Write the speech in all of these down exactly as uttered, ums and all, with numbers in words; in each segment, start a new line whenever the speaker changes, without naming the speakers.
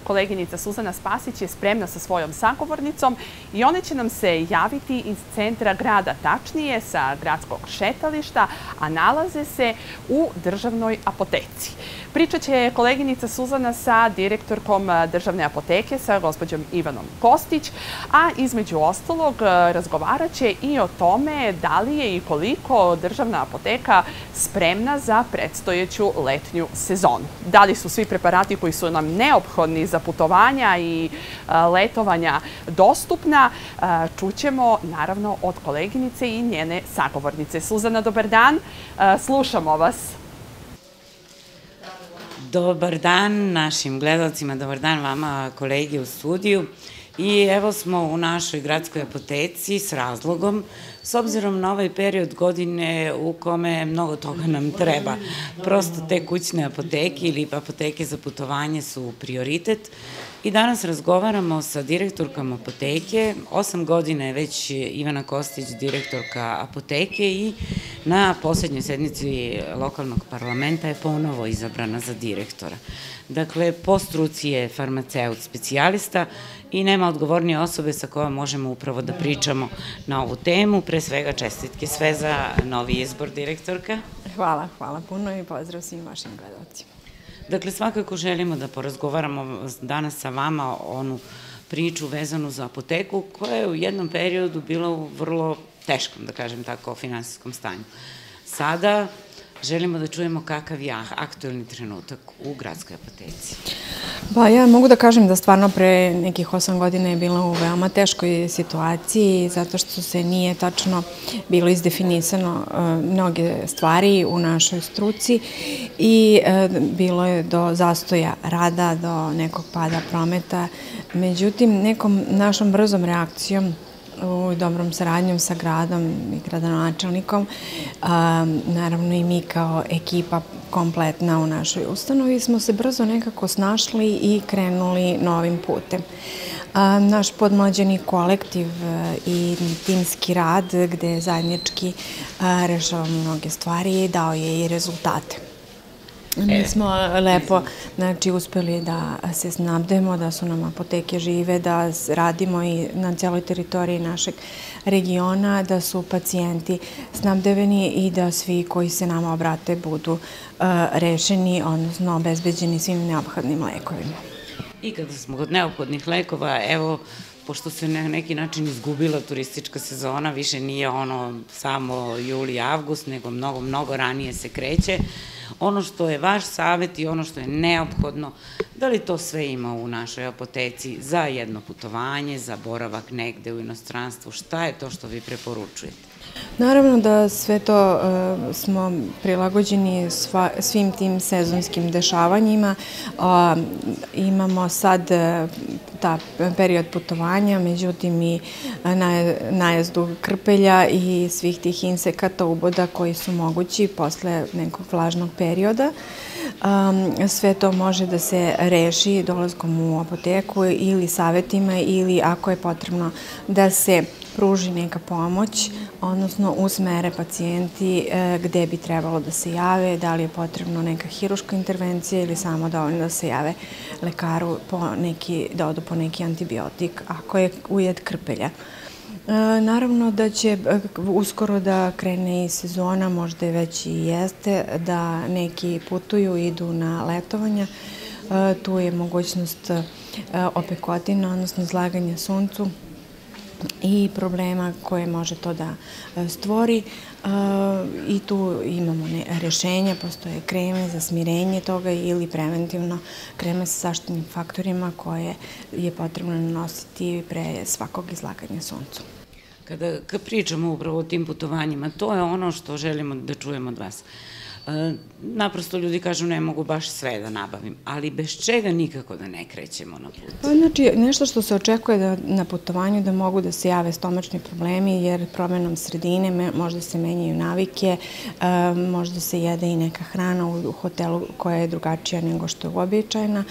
koleginica Suzana Spasić je spremna sa svojom sagovornicom i one će nam se javiti iz centra grada, tačnije sa gradskog šetališta, a nalaze se u državnoj apoteci. Pričat će koleginica Suzana sa direktorkom državne apoteke, sa gospođom Ivanom Kostić, a između ostalog razgovarat će i o tome da li je i koliko državna apoteka spremna za predstojeću letnju sezonu. Da li su svi preparati koji su nam neophodni za putovanja i letovanja dostupna, čućemo naravno od koleginice i njene sagovornice. Suzana, dobar dan, slušamo vas.
Dobar dan našim gledalcima, dobar dan vama kolegi u studiju. I evo smo u našoj gradskoj apoteci s razlogom, s obzirom na ovaj period godine u kome mnogo toga nam treba. Prosto te kućne apoteke ili apoteke za putovanje su prioritet. I danas razgovaramo sa direktorkom apoteke. Osam godina je već Ivana Kostić direktorka apoteke i na poslednjoj sednici lokalnog parlamenta je ponovo izabrana za direktora. Dakle, po struci je farmaceut specijalista i nema odgovornije osobe sa kojom možemo upravo da pričamo na ovu temu. Pre svega čestitke sve za novi izbor direktorka.
Hvala, hvala puno i pozdrav svim vašim gledalcima.
Dakle, svakako želimo da porazgovaramo danas sa vama onu priču vezanu za apoteku koja je u jednom periodu bila u vrlo teškom, da kažem tako, finansijskom stanju. Sada želimo da čujemo kakav je aktuelni trenutak u gradskoj apoteci.
Pa ja mogu da kažem da stvarno pre nekih osam godina je bila u veoma teškoj situaciji zato što se nije tačno bilo izdefinisano mnoge stvari u našoj struci i bilo je do zastoja rada, do nekog pada prometa. Međutim, nekom našom brzom reakcijom u dobrom saradnjom sa gradom i gradonačelnikom, naravno i mi kao ekipa kompletna u našoj ustanovi smo se brzo nekako snašli i krenuli novim putem. Naš podmlađeni kolektiv i timski rad gde zajednički rešavamo mnoge stvari dao je i rezultate. Mi smo lepo uspeli da se snabdemo, da su nam apoteke žive, da radimo i na celoj teritoriji našeg regiona, da su pacijenti snabdeveni i da svi koji se nama obrate budu rešeni, odnosno obezbeđeni svim neophodnim lekovima.
I kada smo kod neophodnih lekova, evo, pošto se na neki način izgubila turistička sezona, više nije ono samo jul i avgust, nego mnogo, mnogo ranije se kreće. Ono što je vaš savjet i ono što je neophodno, da li to sve ima u našoj apoteci za jedno putovanje, za boravak negde u inostranstvu, šta je to što vi preporučujete?
Naravno da sve to smo prilagođeni svim tim sezonskim dešavanjima. Imamo sad ta period putovanja, međutim i najezdu krpelja i svih tih insekata, uboda koji su mogući posle nekog vlažnog perioda. Sve to može da se reši dolaskom u apoteku ili savetima ili ako je potrebno da se pruži neka pomoć, odnosno usmere pacijenti gde bi trebalo da se jave, da li je potrebno neka hiruška intervencija ili samo dovoljno da se jave lekaru da odu po neki antibiotik, ako je ujed krpelja. Naravno da će uskoro da krene i sezona, možda je već i jeste, da neki putuju, idu na letovanja. Tu je mogućnost opekotina, odnosno izlaganja suncu i problema koje može to da stvori. I tu imamo rešenja, postoje kreme za smirenje toga ili preventivno kreme sa zaštitnim faktorima koje je potrebno nanositi pre svakog izlaganja suncu.
Kada pričamo upravo o tim putovanjima, to je ono što želimo da čujemo od vas. Naprosto ljudi kažu ne mogu baš sve da nabavim, ali bez čega nikako da ne krećemo na put.
Znači, nešto što se očekuje na putovanju da mogu da se jave stomačni problemi, jer promenom sredine možda se menjaju navike, možda se jede i neka hrana u hotelu koja je drugačija nego što je uobičajena.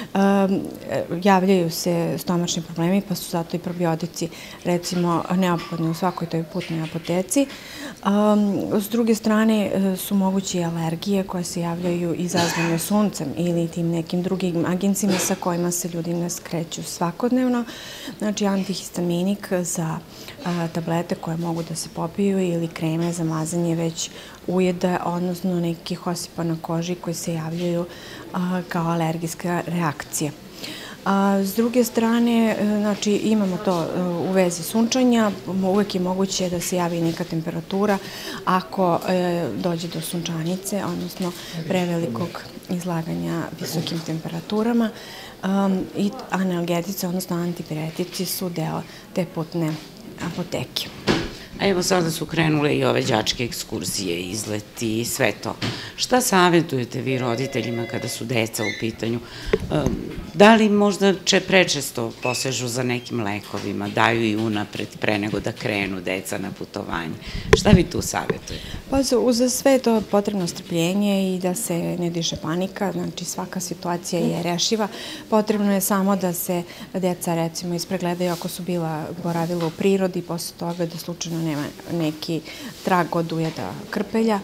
Javljaju se stomačni problemi, pa su zato i probiotici, recimo, neophodni u svakoj toj putnoj apoteci. S druge strane su mogući alergije koje se javljaju izazvane suncem ili tim nekim drugim agencima sa kojima se ljudi ne skreću svakodnevno. Znači, antihistaminik za tablete koje mogu da se popiju ili kreme za mazanje već ujeda, odnosno nekih osipa na koži koji se javljaju kao alergijska reakcija. S druge strane, znači, imamo to u vezi sunčanja, uvek je moguće da se javi neka temperatura ako dođe do sunčanice, odnosno prevelikog izlaganja visokim temperaturama. I analgetici, odnosno antipiretici su deo te putne apoteke.
A evo sada su krenule i ove đačke ekskurzije, izleti i sve to. Šta savjetujete vi roditeljima kada su deca u pitanju? Da li možda prečesto posežu za nekim lekovima, daju i unapred pre nego da krenu deca na putovanje? Šta vi tu savjetujete?
Pa za sve je to potrebno strpljenje i da se ne diže panika, znači svaka situacija je rešiva. Potrebno je samo da se deca recimo ispregledaju ako su bila boravila u prirodi, posle toga da slučajno nema neki trag od ujeda krpelja.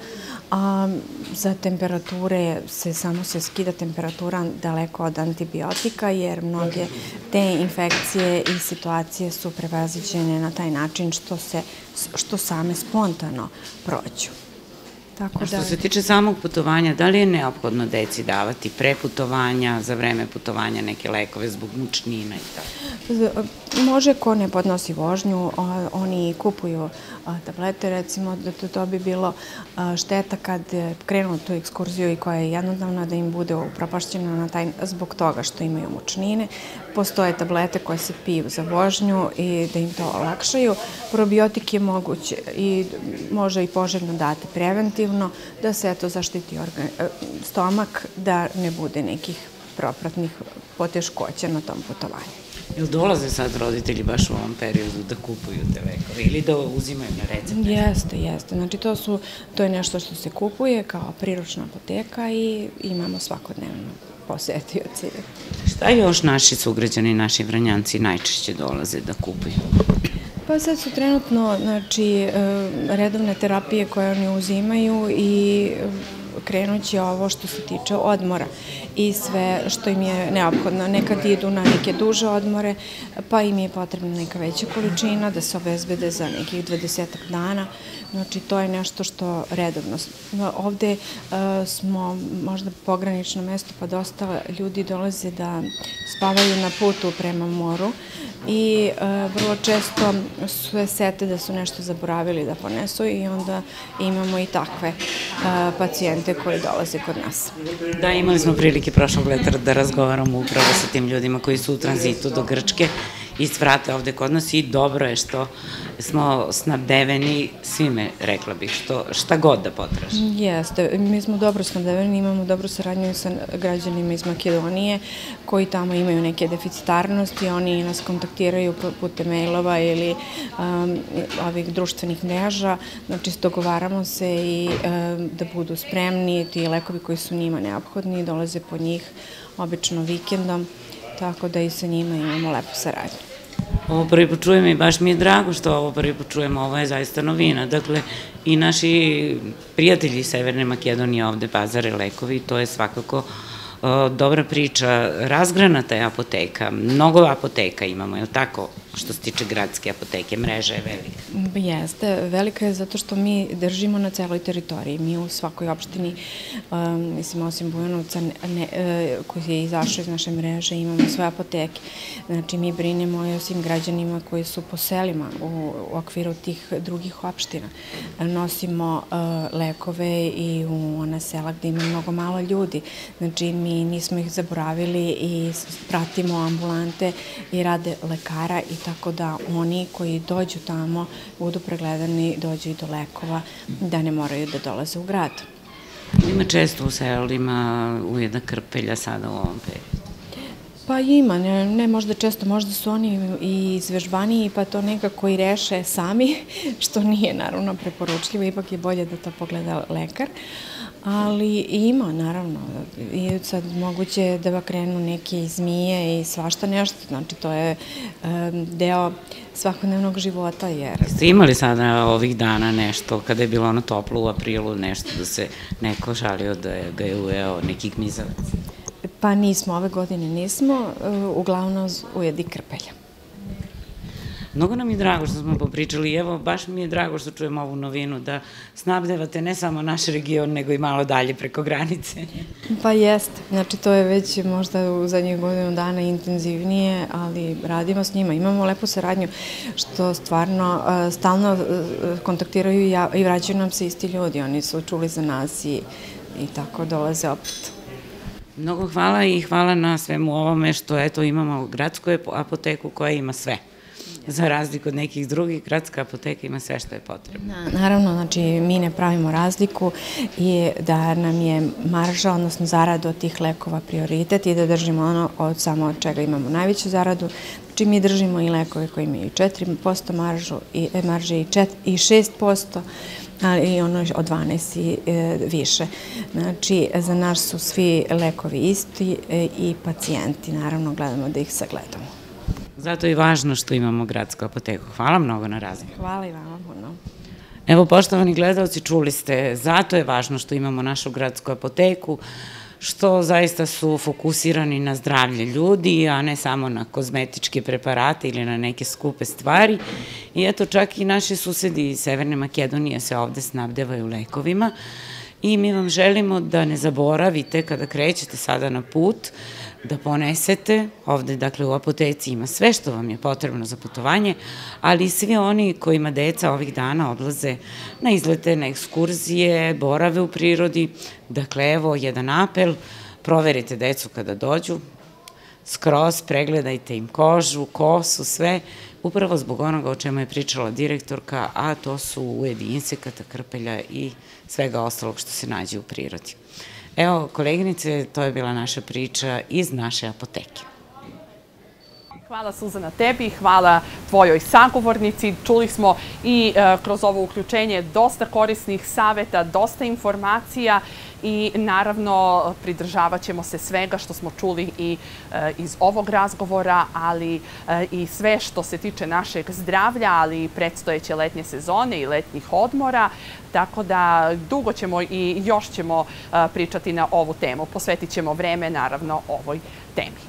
Za temperature se samo se skida temperatura daleko od antibiotika, jer mnoge te infekcije i situacije su prevaziđene na taj način što same spontano prođu.
A što se tiče samog putovanja, da li je neophodno deci davati pre putovanja, za vreme putovanja neke lekove zbog mučnina i tako?
Može, ko ne podnosi vožnju, oni kupuju tablete, recimo, da to bi bilo šteta kad krenu tu ekskurziju i koja je jednodavna da im bude upropašćena zbog toga što imaju mučnine. Postoje tablete koje se piju za vožnju i da im to olakšaju. Probiotik je moguće i može i poželjno dati preventivno, da se eto zaštiti stomak, da ne bude nekih propratnih poteškoća na tom putovanju.
Jel dolaze sad roditelji baš u ovom periodu da kupuju te lekove ili da uzimaju na recepte?
Jeste, jeste. Znači to je nešto što se kupuje kao priručna apoteka i imamo svakodnevno posetioce.
Šta još naši sugrađani, naši Vranjanci najčešće dolaze da kupuju?
Pa sad su trenutno, znači, redovne terapije koje oni uzimaju i krenut će ovo što se tiče odmora i sve što im je neophodno. Nekad idu na neke duže odmore, pa im je potrebna neka veća količina da se obezbede za nekih dvadesetak dana. Znači, to je nešto što redovno. Ovde smo možda pogranično mesto, pa dosta ljudi dolaze da spavaju na putu prema moru i vrlo često sve sete da su nešto zaboravili da ponesu i onda imamo i takve pacijente koji dolaze kod nas.
Da, imali smo prilike prošlog leta da razgovaramo upravo sa tim ljudima koji su u tranzitu do Grčke i svrate ovde kod nas i dobro je što smo snabdeveni svime, rekla bih, šta god da potraže.
Jeste, mi smo dobro snabdeveni, imamo dobru saradnju sa građanima iz Makedonije koji tamo imaju neke deficitarnosti, oni nas kontaktiraju putem mailova ili ovih društvenih mreža, znači dogovaramo se i da budu spremni, ti lekovi koji su njima neophodni, dolaze po njih obično vikendom, tako da i sa njima imamo lepu saradnju.
Ovo prvi put čujemo i baš mi je drago što ovo prvi put čujemo, ovo je zaista novina. Dakle, i naši prijatelji iz Severne Makedonije ovde pazare lekovi, to je svakako dobra priča. Razgranata je apoteka, mnogo apoteka imamo, je li tako? Što se tiče gradske apoteke, mreža je velika.
Jeste, velika je zato što mi držimo na celoj teritoriji. Mi u svakoj opštini, mislim, osim Bujanovca, koji je izašao iz naše mreže, imamo svoje apoteke. Znači, mi brinemo i o svim građanima koji su po selima u okviru tih drugih opština. Nosimo lekove i u ona sela gde ima mnogo malo ljudi. Znači, mi nismo ih zaboravili i pratimo ambulante i rade lekara i tako da oni koji dođu tamo budu pregledani, dođu i do lekova, da ne moraju da dolaze u grad.
Ima često u selima ujeda krpelja sada u ovom periodu?
Pa ima, ne možda često, možda su oni i izvežbaniji pa to nekako i reše sami, što nije naravno preporučljivo, ipak je bolje da to pogleda lekar. Ali ima, naravno. I sad moguće je da krenu neke zmije i svašta nešto. Znači, to je deo svakodnevnog života.
Ste imali sada ovih dana nešto, kada je bilo ono toplo u aprilu, nešto da se neko žalio da ga je ujeo neki gmizavac?
Pa nismo, ove godine nismo. Uglavnom ujedi krpelja.
Mnogo nam je drago što smo popričali i evo, baš mi je drago što čujemo ovu novinu da snabdevate ne samo naš region, nego i malo dalje preko granice.
Pa jeste. Znači, to je već možda u zadnjih godinu dana intenzivnije, ali radimo s njima. Imamo lepu saradnju što stvarno stalno kontaktiraju i vraćaju nam se isti ljudi. Oni su čuli za nas i tako dolaze opet.
Mnogo hvala i hvala na svemu ovome što eto imamo gradsku apoteku koja ima sve. Za razliku od nekih drugih, gradska apoteka ima sve što je potrebno.
Naravno, znači mi ne pravimo razliku i da nam je marža, odnosno zarada od tih lekova prioritet i da držimo ono od samo od čega imamo najveću zaradu. Znači mi držimo i lekove koji imaju četiri posto maržu i šest posto, ali i ono od dvanaest i više. Znači, za nas su svi lekovi isti i pacijenti, naravno, gledamo da ih sagledamo.
Zato je važno što imamo gradsku apoteku. Hvala mnogo na razliku.
Hvala i vama puno.
Evo, poštovani gledalci, čuli ste, zato je važno što imamo našu gradsku apoteku, što zaista su fokusirani na zdravlje ljudi, a ne samo na kozmetičke preparate ili na neke skupe stvari. I eto, čak i naši susedi iz Severne Makedonije se ovde snabdevaju lekovima i mi vam želimo da ne zaboravite kada krećete sada na put, da ponesete, ovde dakle u apoteci ima sve što vam je potrebno za putovanje, ali i svi oni kojima deca ovih dana odlaze na izlete, na ekskurzije, borave u prirodi. Dakle, evo jedan apel, proverite decu kada dođu, skroz pregledajte im kožu, kosu, sve, upravo zbog onoga o čemu je pričala direktorka, a to su ujedi insekata, krpelja i svega ostalog što se nađe u prirodi. Evo, koleginice, to je bila naša priča iz naše apoteke.
Hvala Suzana tebi, hvala tvojoj sagovornici. Čuli smo i kroz ovo uključenje dosta korisnih saveta, dosta informacija i naravno pridržavat ćemo se svega što smo čuli i iz ovog razgovora, ali i sve što se tiče našeg zdravlja, ali i predstojeće letnje sezone i letnjih odmora. Tako da dugo ćemo i još ćemo pričati na ovu temu. Posvetit ćemo vreme naravno ovoj temi.